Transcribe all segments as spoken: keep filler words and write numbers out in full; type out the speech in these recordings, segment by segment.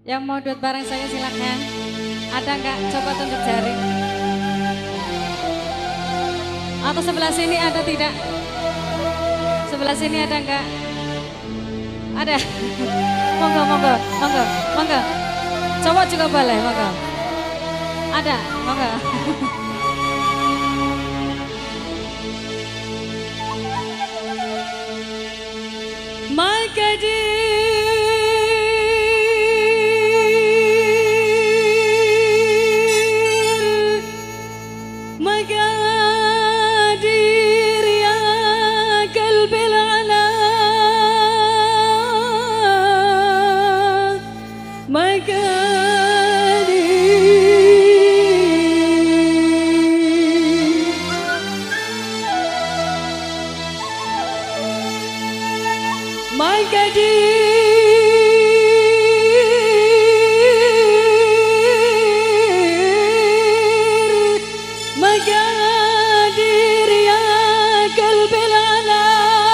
Yang mau duet bareng saya silakan. Ada nggak? Coba tunjuk jari. Atau sebelah sini ada tidak? Sebelah sini ada nggak? Ada. Monggo, monggo, monggo, monggo. Cowok juga boleh, monggo. Ada, monggo. Maqadir, Maqadir ya qalbil ala, Maqadir, Maqadir, Maqadir ya qalbil ala,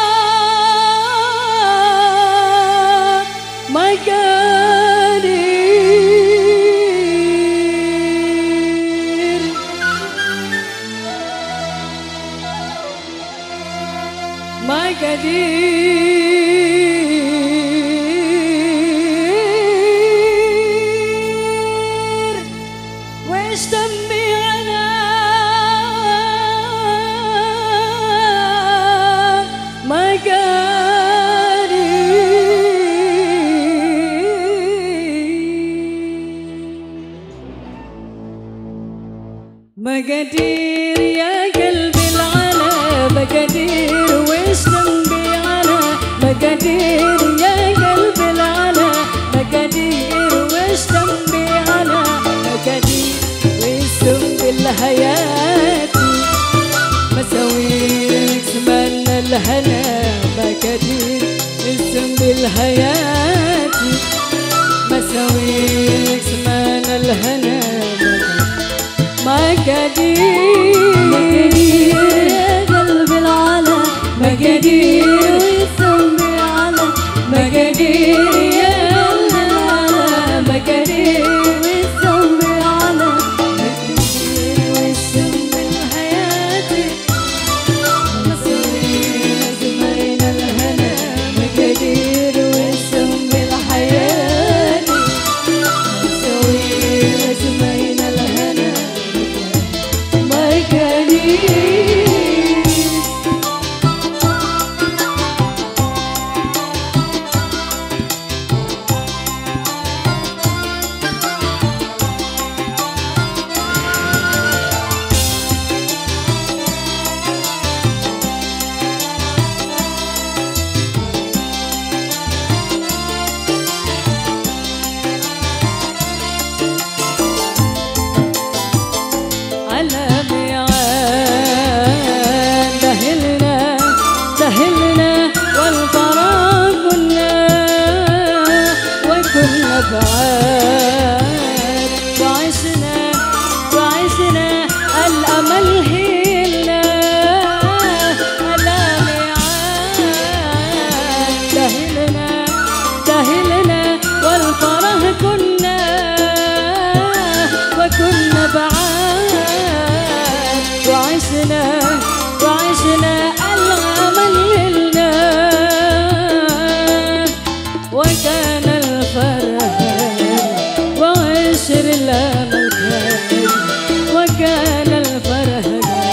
Maqadir, Maqadir, wastambi ala, Maqadir, Maqadir ya qalbil ala, Maqadir wastambi ala, Maqadir ya qalbil ala, Maqadir wastambi ala, Maqadir wasum bil hayati, مساويك زماننا الهنا، Maqadir wasum bil hayati, مساويك زماننا الهنا، Maqadir، Maqadir يا قلب العلا، Maqadir ويسم على، Maqadir يا قلب العلا، Maqadir ويسم على، Maqadir ويسم بالحياة، مساوينا زماننا الهنا، Maqadir ويسم بالحياة، مساوينا زماننا الهنا، Maqadir. على ميعاد دهلنا دهلنا والفراق كنا، وكنا بعاد وعشنا وعشنا الأمل هيلنا، على ميعاد دهلنا دهلنا والفرح كنا، وكنا بعاد وعشنا وعشنا الأمل لنا، وكان الفرح وعشر الأمل كان، وكان الفرح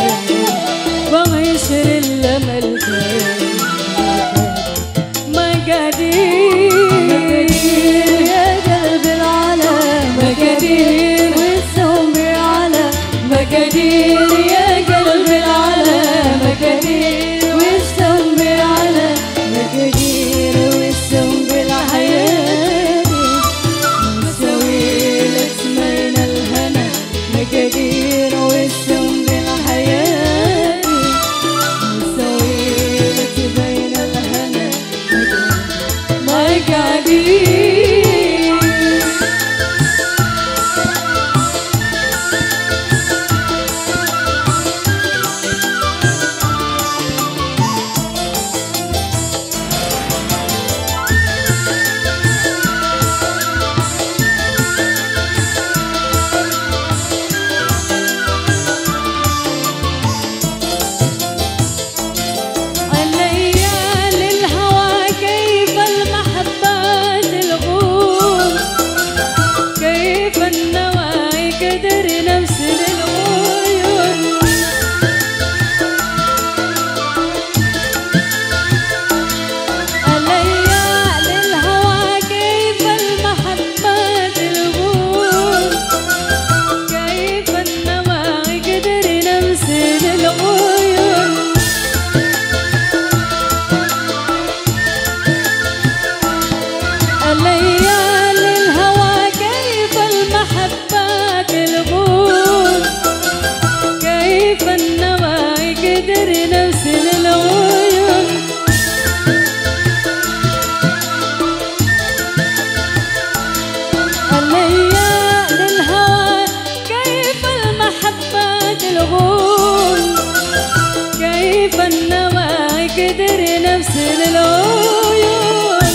تقدر نفس العيون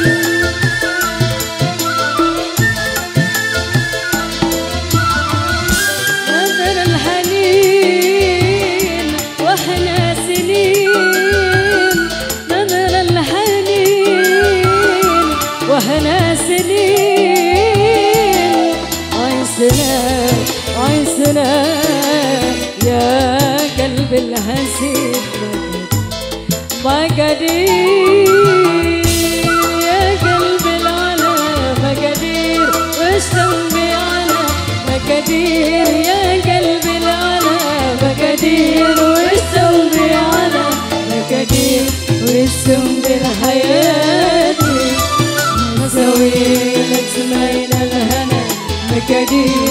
نظر الحنين واحنا سنين نظر الحنين واحنا سنين عيسنا عيسنا يا قلب الحزين ما قدير يا قلب العلا ما قدير وش ذنبي على ما قدير يا قلب العلا ما قدير وش ذنبي على ما قدير وش ذنبي لحياتي مسوي لك زمايل الهنا ما قدير